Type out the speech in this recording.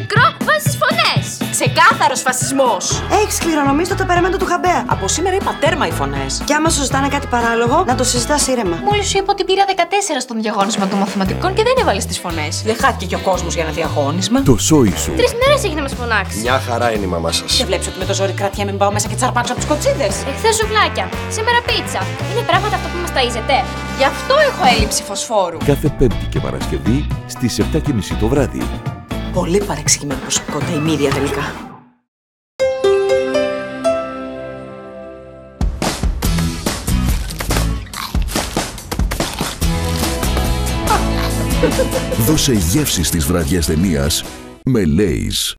μικρό βάζεις φωνές. Ξεκάθαρος φασισμός. Έχεις κληρονομήσει το τεπεραμέντο του Χαμπέα. Από σήμερα είπα τέρμα οι φωνές. Και άμα σου ζητάνε κάτι παράλογο, να το συζητάς ήρεμα. Μόλις σου είπα ότι πήρα 14 στον διαγώνισμα των μαθηματικών και δεν έβαλες τις φωνές. Δεν χάθηκε και ο κόσμος για ένα διαγώνισμα. Το σόι σου. 3 μέρες έχει να μας φωνάξει. Μια χαρά είναι η μαμά σας. Και βλέπεις ότι με το ζόρι κρατιέμαι μην πάω μέσα και τσαρπάξω από τους κοτσίδες. Εχθές σουβλάκια, σήμερα πίτσα. Είναι πράγματα αυτό που μας ταΐζετε. Γι' αυτό έχω έλλειψη φωσφόρου. Κάθε Πέμπτη και Παρασκευή στις 7:30 το βράδυ. Πολύ παρεξηγημένη προσωπικότητα η μύδια τελικά. Δώσε γεύση στις βραδιές ταινίας με Lay's.